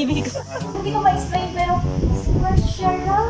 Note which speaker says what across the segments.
Speaker 1: pinili ko.
Speaker 2: Hindi ko ma-explain pero super sarap.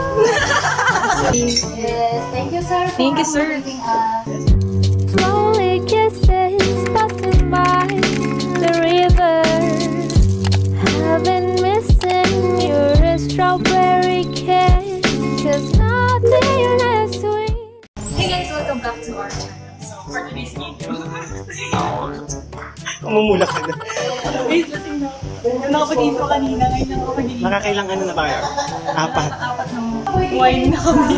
Speaker 2: Yes, thank you sir.
Speaker 1: Thank you sir.
Speaker 3: Slowly kisses passing by the river. I've been missing your strawberry kiss, 'cause nothing as sweet.
Speaker 1: Hey guys, welcome back to our channel. So for today's video,
Speaker 4: Umumulak ka na.
Speaker 1: guys, lasing na. Yung nakapag-intro kanina, ngayon lang nakapag-intro.
Speaker 4: Nakakailang ano na tayo? 4.
Speaker 1: Apat ng wine na kami.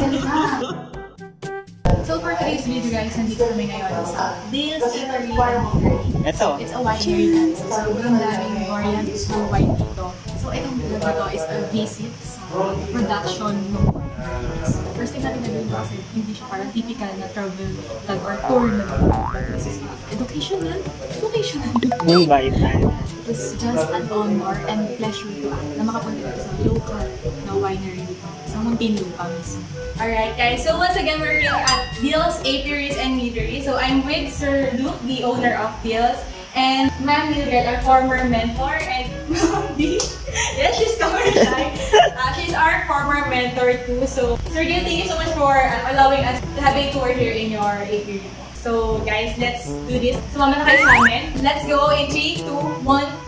Speaker 1: So for today's video guys, nandito kami ngayon sa Dale's Eatery and Winery.
Speaker 4: Eto.
Speaker 1: It's a winery guys. So sobrang daming variants ng wine dito. So itong vlog na to is a visit sa production ng wine. So first thing natin nagawin kasi hindi siya parang typical na travel vlog or tour na this is educational. Educational.
Speaker 4: Mumbai tayo.
Speaker 1: It was just an honor and pleasure to us na makapunta dito sa local na winery dito sa Muntinlupa mismo. Alright guys, so once again we're here at Dale's Apiaries and Meadery. So I'm with Sir Luke, the owner of Dale's, and Ma'am Mildred, our former mentor, and Ma'am D. Yeah, she's coming shy. She's our former mentor too. So Sir Dale, thank you so much for allowing us to have a tour here in your apiary. So guys, let's do this. Sumama na kayo sa amin. Let's go in 3, 2, 1.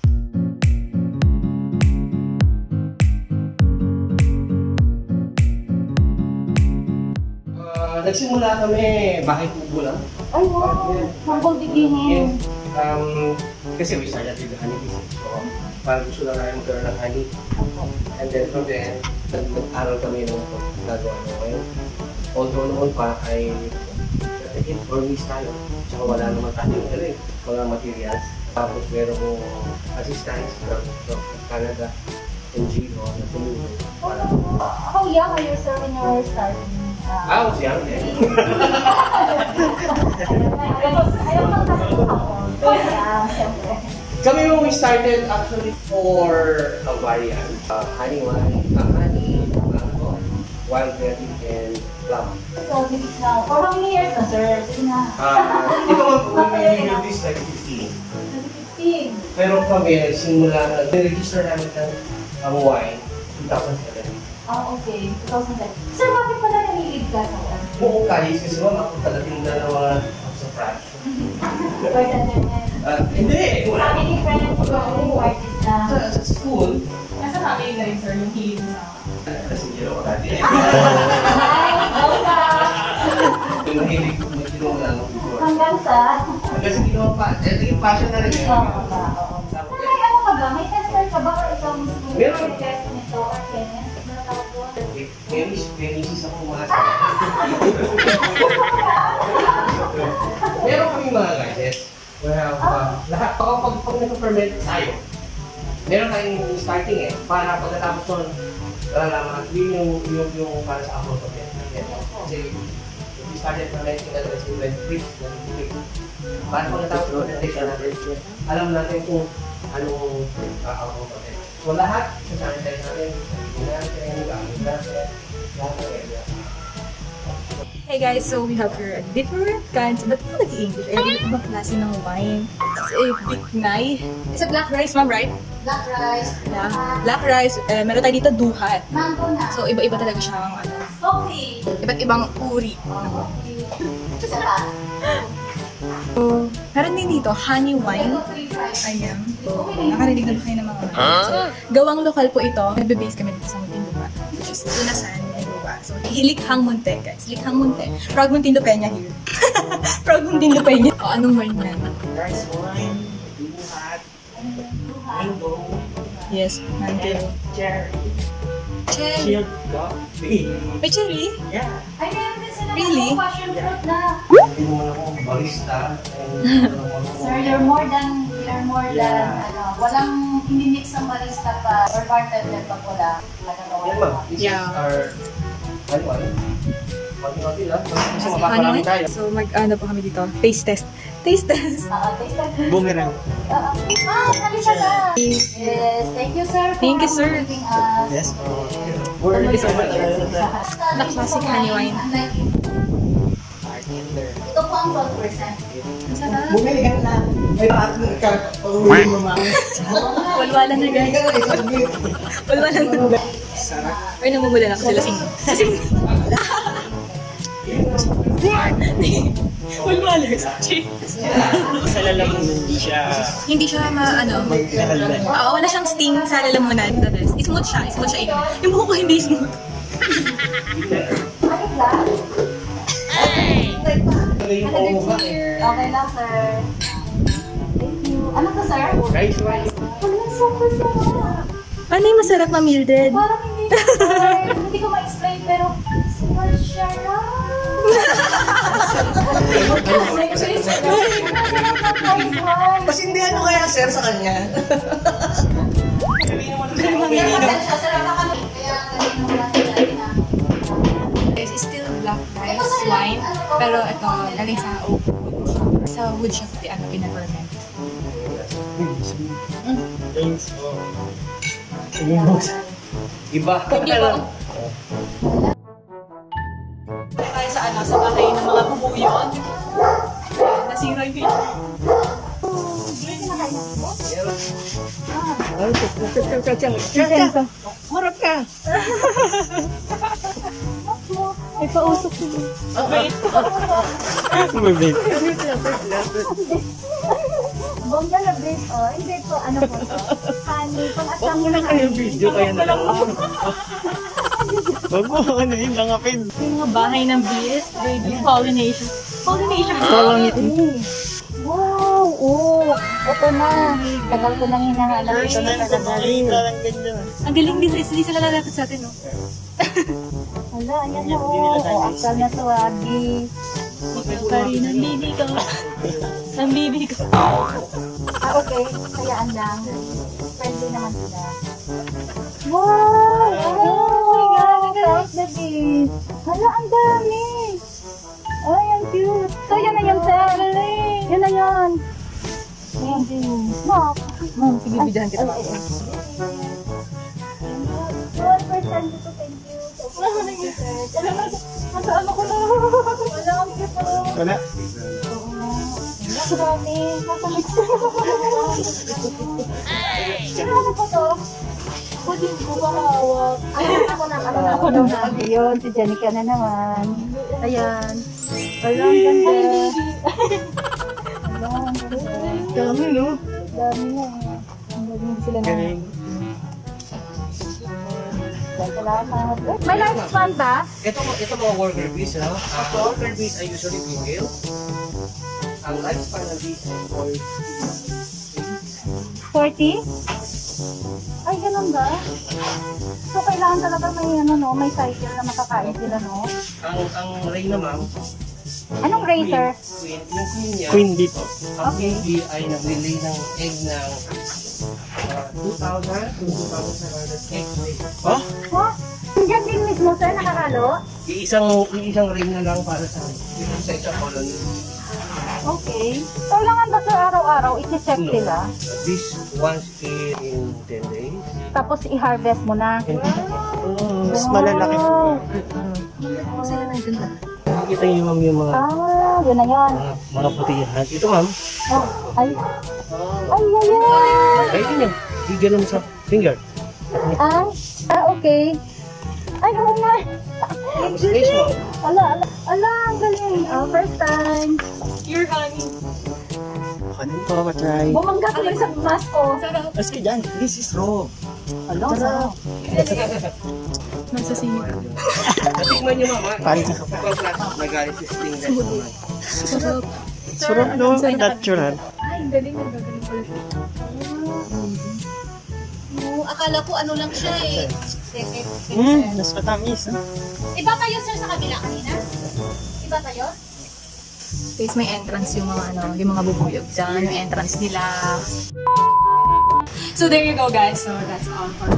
Speaker 4: Nagsimula kami bahay kubo lang.
Speaker 2: Ay wow, humble beginning.
Speaker 4: Kasi we started with the honey business. So, parang gusto lang namin magkaroon ng honey. And then from there, nag-aral kami ng nagawa ng wine. Although noon pa ay hit-or-miss tayo. Tsaka wala naman tayo mga materials. Tapos meron kong assistance from Canada, NGO na tumulong.
Speaker 2: How young are you sir when you were starting?
Speaker 4: I was young then.
Speaker 2: Ayaw magkakasin ako. Siyempre.
Speaker 4: Kami when we started actually for a variant. Honey wine, honey, mango, wild berry, and plum.
Speaker 2: So, now, for how many years na sir? Sige na.
Speaker 4: Ito we knew this like 15.
Speaker 2: 15.
Speaker 4: Pero kami simula, register namin ng wine 2007.
Speaker 2: Okay. 2010. Sir, bakit pala nalilig ka sa wine?
Speaker 4: Buong kahit kasi ako pagdating na ng mga sa French. Hindi!
Speaker 2: Family friends, yung artist na.
Speaker 4: Sa school,
Speaker 1: Nasa family na rin sir yung hilig sa...
Speaker 4: kasi ginawa natin.
Speaker 2: Ay,
Speaker 4: Mahilig ko, may ginawa na lang before.
Speaker 2: hanggang sa...
Speaker 4: Kasi ginawa pa, naging passion na rin eh.
Speaker 2: So, may ano ka ba? May tester ka ba? Or ikaw mismo
Speaker 4: Meron.
Speaker 2: yung test nito? Or chemist? Ano tawag doon?
Speaker 4: May misis akong mga meron kami mga gadgets. We have, lahat, pag nag-ferment tayo, meron tayong starting eh, para pagkatapos nun, malalaman, yun yung para sa apple to get. Kasi, we started fermenting at let's do like freeze, para pagkatapos nun, alam natin kung anong apple to get. So lahat, sasanitize natin, gamit natin,
Speaker 1: Hey guys, so we have here different kinds. Ba't mo nag-i-English? Ay, ibang klase ng wine. It's a biknay. It's a black rice, ma'am, right?
Speaker 2: Black rice.
Speaker 1: Yeah. Black rice. Meron tayo dito duhat.
Speaker 2: Mango na.
Speaker 1: So iba-iba talaga siyang ano.
Speaker 2: Coffee.
Speaker 1: Iba't ibang uri.
Speaker 2: Isa pa.
Speaker 1: So, meron din dito, honey wine. Ayan. So, nakarinig na ba kayo ng mga wine? So, gawang lokal po ito. Nagbe-base kami dito sa Muntinlupa. Which is Tunasan, Muntinlupa. So, Likhang Munte, guys. Likhang Munte. Proud Muntinlupeña here. Proud Muntinlupeña. O, anong wine yan?
Speaker 4: rice wine, duhat, mango,
Speaker 1: Yes, mango.
Speaker 4: cherry,
Speaker 1: Cherry.
Speaker 4: chilled coffee.
Speaker 1: May cherry?
Speaker 4: Yeah.
Speaker 2: Ay, meron din sila
Speaker 1: Really?
Speaker 2: ng passion fruit na.
Speaker 4: Hindi naman ako barista.
Speaker 2: Sir, you're more than, walang hindi mix ang barista pa or bartender pa wala.
Speaker 4: Yan ma'am, this is our honey. Konti-konti lang. Kasi mapaparami tayo.
Speaker 1: So, mag-ano po kami dito. Taste test. Taste test.
Speaker 2: Taste test.
Speaker 4: Boomerang.
Speaker 2: Nalisa na. Yes, thank you sir.
Speaker 1: Thank you, sir.
Speaker 2: For giving us.
Speaker 4: Yes.
Speaker 1: Thank you so much. The classic honey wine.
Speaker 2: Ito po ang ang 12%.
Speaker 1: Ang sarap.
Speaker 5: Bumili ka na. May partner ka. Pag-uwi mo mga.
Speaker 1: Walwala na guys. Walwala na. Ay, namumula na ako sila sing. Walwala.
Speaker 6: Sa lalamunan hindi siya
Speaker 1: Hindi siya
Speaker 6: magkahalman.
Speaker 1: Oo, wala siyang sting sa lalamunan. Smooth siya inom. Yung buhok ko hindi smooth.
Speaker 2: Ano lang?
Speaker 4: Yung omo ba?
Speaker 2: Okay lang, sir. Thank you. Ano to, sir?
Speaker 4: Rice wine.
Speaker 2: Wala, super sarap.
Speaker 1: Paano yung masarap, Ma Mildred?
Speaker 2: Parang hindi ko, sir. Hindi ko ma-explain, pero super sarap.
Speaker 5: Pasindihan mo kaya, sir, sa kanya.
Speaker 1: It's still black rice wine, pero ito, galing sa oak wood. Sa wood siya pinaferment.
Speaker 6: Thanks po.
Speaker 4: Iba.
Speaker 1: Hindi po. Tayo sa bahay ng mga bubuyog. Nasira yung picture.
Speaker 5: Marap ka.
Speaker 1: May pausok ko. Wait.
Speaker 6: Mabait.
Speaker 2: Bongga na break, oh. Hindi po, ano po. Honey, pang-asang
Speaker 6: Wag mo na kayo video kaya na lang. Wag mo ano yun, langapin.
Speaker 1: Yung mga bahay ng bees, they do pollination. Pollination.
Speaker 2: Wow! Oh! Ito na. Tagal ko nang hinahanap.
Speaker 6: First time ko makita lang ganyan.
Speaker 1: Ang galing din, hindi sila lalapit sa atin, no?
Speaker 2: Hala, ayan na, oh. Oh, akal na to, Agi.
Speaker 1: Pa rin ang baby ko. Ang baby ko.
Speaker 2: Ah, okay. Kayaan lang. Friendly naman sila. Wow! Oh my God! Tapos na this. Hala, ang dami! Ay, ang cute. So, yan na yun, sir. Yan na yun. Ayan, Mom.
Speaker 1: Mom, sige, bidahan kita.
Speaker 2: 12% dito, thank you.
Speaker 1: Ano ko na?
Speaker 2: Wala, ang cute.
Speaker 6: Wala.
Speaker 2: Marami. Nasa mix na. Ano po to? Ako din ko makawak. Ako na. Yun, si Janica na naman. Ayan. Walang ganda. Walang ganda.
Speaker 6: Dami no?
Speaker 2: Dami na eh. Ang galing sila na.
Speaker 6: Galing.
Speaker 2: Salamat. May lifespan ba?
Speaker 4: Ito mga worker bees, ha? Ang worker bees ay usually female. Ang lifespan ng bees ay
Speaker 2: 40? Ay, ganun ba? So, kailangan talaga may, may cycle na makakain sila, no?
Speaker 4: ang ray na ma'am,
Speaker 2: Anong racer?
Speaker 4: queen, yung queen niya,
Speaker 6: Queen dito.
Speaker 4: ang queen bee ay nag-relay ng egg ng 2,000 to 2,700 eggs.
Speaker 6: Oh?
Speaker 2: Ha? Diyan din mismo, sir, nakakalo?
Speaker 4: Iisang ring na lang para sa isang colony.
Speaker 2: Okay. Kailangan ba sir araw-araw i-check
Speaker 4: No.
Speaker 2: sila?
Speaker 4: This once in 10 days.
Speaker 2: Tapos i-harvest mo na?
Speaker 6: Mas malalaki.
Speaker 4: Nakikita niyo ma'am yung mga
Speaker 2: Ah, yun na yun.
Speaker 4: mga putihan. Ito ma'am,
Speaker 2: Oh, ay. Ay, ay, ay.
Speaker 4: ay niyo. Igano mo sa finger.
Speaker 2: Okay. Ay, oo nga.
Speaker 4: Tapos face mo.
Speaker 2: Ala, ang galing. First time.
Speaker 1: Your honey.
Speaker 6: Kanin po, matry.
Speaker 2: Bumangga ko lang sa mask ko.
Speaker 1: Sarap.
Speaker 6: Maski dyan, this is raw.
Speaker 2: Ala, sarap.
Speaker 1: Magsasingit.
Speaker 4: Natikman niyo ma'am.
Speaker 6: Paano?
Speaker 4: Kapag nagalit si stingless naman.
Speaker 1: Sarap.
Speaker 6: Sarap no? Natural.
Speaker 1: Ay, galing. Ang gagaling pala siya.
Speaker 2: Akala ko ano lang siya eh.
Speaker 6: Mas matamis.
Speaker 2: Iba tayo sir sa kabila kanina? Iba tayo?
Speaker 1: Guys, may entrance yung mga bubuyog. Diyan yung entrance nila. So there you go guys. So that's all for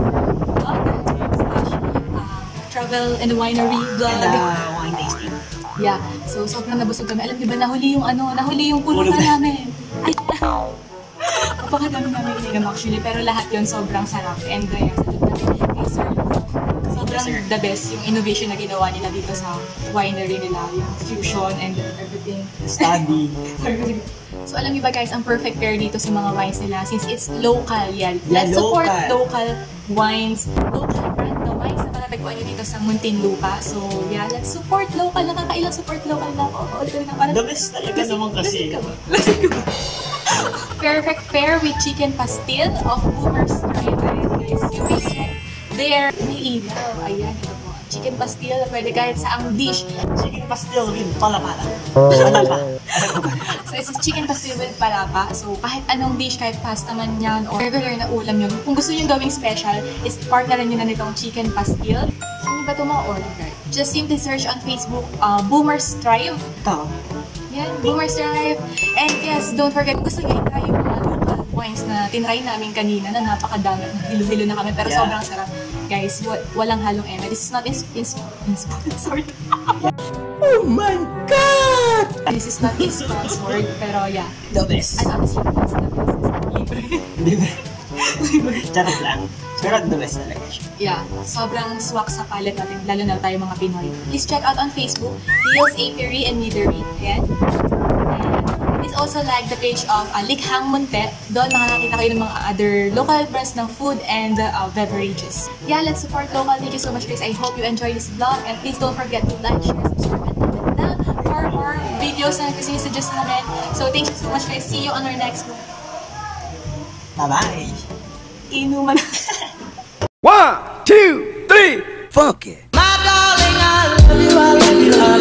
Speaker 1: travel and winery vlog.
Speaker 6: Wine tasting.
Speaker 1: Yeah. So sobrang nabusog kami. Alam niyo ba nahuli yung pulutan namin. Ay. Napakadami namin ininom actually, pero lahat yon sobrang sarap. And gaya sa namin kay Sir Luke. Sobrang sobrang
Speaker 6: sir.
Speaker 1: the best yung innovation na ginawa nila dito sa winery nila, yung fusion and everything.
Speaker 6: Study.
Speaker 1: So alam niyo ba guys, ang perfect pair dito sa mga wines nila since it's local yan.
Speaker 6: Yeah,
Speaker 1: Let's support
Speaker 6: local.
Speaker 1: local wines, local brand na wines na matatagpuan niyo dito sa Muntinlupa. So yeah, let's support local. Nakakailang support local na ako.
Speaker 6: The best talaga naman kasi.
Speaker 1: Lasing ka ba? Perfect pair with chicken pastil of Boomer's Tribe. Ayan guys, you may check there. May ilaw. Ayan, ito po. Chicken pastil, pwede kahit sa ang dish.
Speaker 6: Chicken pastil with palapala. Palapa.
Speaker 1: So, it's chicken pastil with palapa. So, kahit anong dish, kahit pasta man yan or regular na ulam yun. Kung gusto nyo gawing special, is partneran nyo na nitong chicken pastil. Saan nyo ba ito ma-order? Just simply search on Facebook, Boomer's Tribe.
Speaker 6: Ito.
Speaker 1: Yan, Boomer's Tribe. And yes, don't forget, gusto nyo i-try yung mga local wines na tinry namin kanina na napakadami. Hilo-hilo na kami, pero
Speaker 6: Yeah.
Speaker 1: sobrang sarap. Guys, walang halong eme. This is not sorry.
Speaker 6: Oh my God!
Speaker 1: This is not sponsored, pero yeah.
Speaker 6: The best.
Speaker 1: Ano, obviously, it's the best. Libre.
Speaker 6: Libre. Charot lang. Pero the best talaga siya.
Speaker 1: Yeah, sobrang swak sa palette natin, lalo na tayo mga Pinoy. Please check out on Facebook, Deals Apiary and Meadery. Ayan. And please also like the page of Likhang Munte. Doon makakakita kayo ng mga other local brands ng food and beverages. Yeah, let's support local. Thank you so much guys. I hope you enjoy this vlog. And please don't forget to like, share, subscribe, and comment down for more videos na kasi suggest namin. So thank you so much guys. See you on our next vlog.
Speaker 6: Bye-bye.
Speaker 1: Inuman.
Speaker 7: 1, 2, 3, funky.
Speaker 5: My darling, I love you, I love you, I